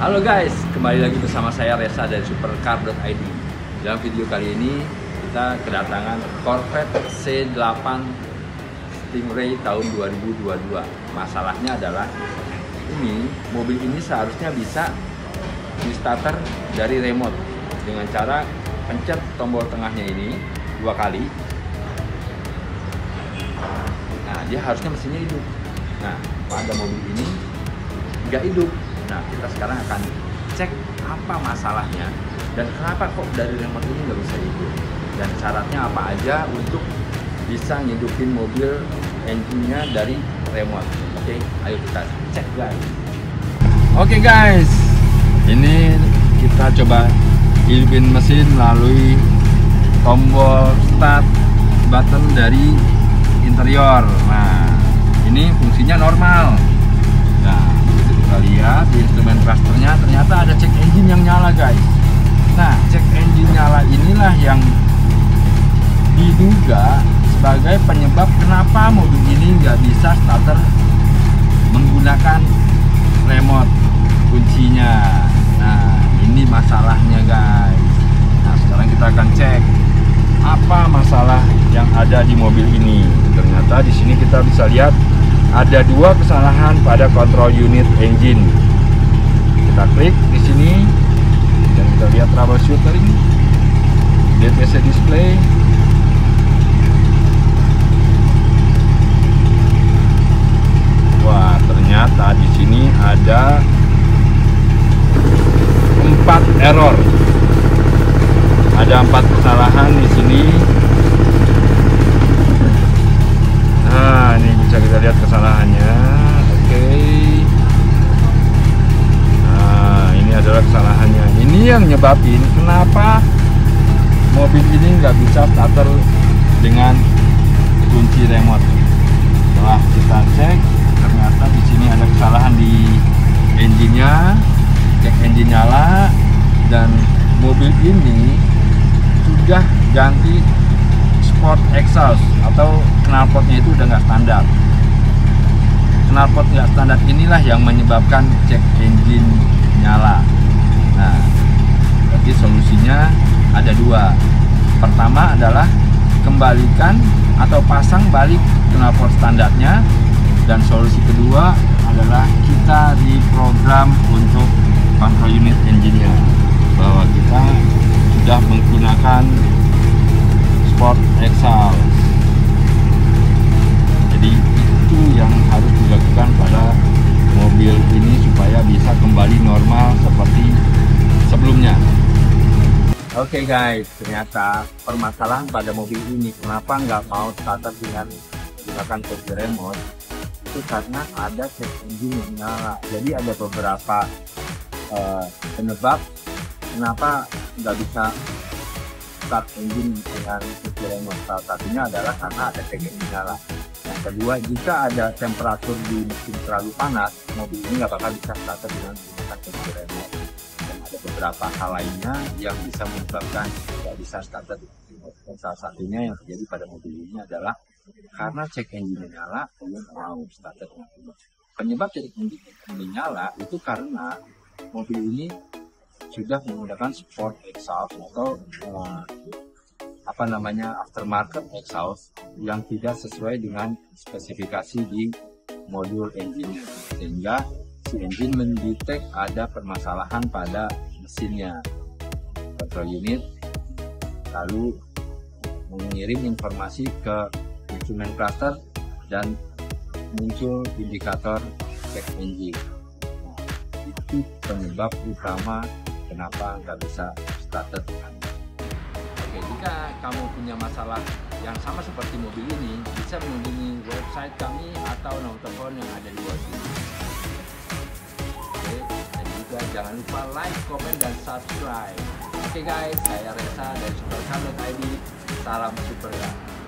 Halo guys, kembali lagi bersama saya Reza dari Supercar.id. Dalam video kali ini kita kedatangan Corvette C8 Stingray tahun 2022. Masalahnya adalah mobil ini seharusnya bisa di starter dari remote dengan cara pencet tombol tengahnya ini 2 kali. Nah, dia harusnya mesinnya hidup. Nah, pada mobil ini nggak hidup. Nah, kita sekarang akan cek apa masalahnya dan kenapa kok dari remote ini nggak bisa hidup, dan syaratnya apa aja untuk bisa ngidupin mobil engine-nya dari remote. Oke, ayo kita cek guys. Oke guys, ini kita coba hidupin mesin melalui tombol start button dari interior. Nah, ini fungsinya normal. Nah, kita lihat di instrumen clusternya ternyata ada check engine yang nyala guys. Nah, check engine nyala inilah yang diduga sebagai penyebab kenapa mobil ini nggak bisa starter menggunakan remote kuncinya. Nah, ini masalahnya guys. Nah, sekarang kita akan cek apa masalah yang ada di mobil ini. Ternyata di sini kita bisa lihat ada 2 kesalahan pada control unit engine. Kita klik di sini dan kita lihat troubleshooting, DTC display. Wah, ternyata di sini ada 4 error. Ada 4 kesalahan di sini. Nah, ini bisa kita lihat kesalahannya. Oke. Nah, ini adalah kesalahannya. Ini yang nyebabin kenapa mobil ini nggak bisa starter dengan kunci remote. Setelah kita cek, ternyata di sini ada kesalahan di engine-nya, cek engine nyala, dan mobil ini sudah ganti sport exhaust atau knalpotnya itu udah nggak standar. Knalpot nggak standar inilah yang menyebabkan cek engine nyala. Nah, jadi solusinya ada 2. Pertama adalah kembalikan atau pasang balik knalpot standarnya, dan solusi kedua adalah kita reprogram untuk control unit engine-nya bahwa kita sudah menggunakan sport exhaust. Jadi itu yang harus dilakukan pada mobil ini supaya bisa kembali normal seperti sebelumnya. Oke guys, ternyata permasalahan pada mobil ini kenapa nggak mau starter dengan menggunakan kunci remote itu karena ada check engine yang nyala. Jadi ada beberapa penyebab kenapa nggak bisa start engine dengan kunci remote. Salah satunya adalah karena ada check engine nyala. Yang kedua, jika ada temperatur di mesin terlalu panas, mobil ini nggak bakal bisa starter dengan menggunakan kunci remote. Dan ada beberapa hal lainnya yang bisa menyebabkan nggak bisa starter dengan remote. Dan salah satunya yang terjadi pada mobil ini adalah karena check engine nyala, belum mau starter dengan remote. Penyebab check engine nyala itu karena mobil ini sudah menggunakan sport exhaust atau aftermarket exhaust yang tidak sesuai dengan spesifikasi di modul engine, sehingga si engine mendetek ada permasalahan pada mesinnya. Control unit lalu mengirim informasi ke instrumen cluster dan muncul indikator check engine. Nah, itu penyebab utama kenapa nggak bisa starter. Oke, jika kamu punya masalah yang sama seperti mobil ini, bisa mengunjungi website kami atau nomor telepon yang ada di bawah sini. Oke, dan juga jangan lupa like, komen, dan subscribe. Oke guys, saya Reza dari Supercar.id. Salam Supercar.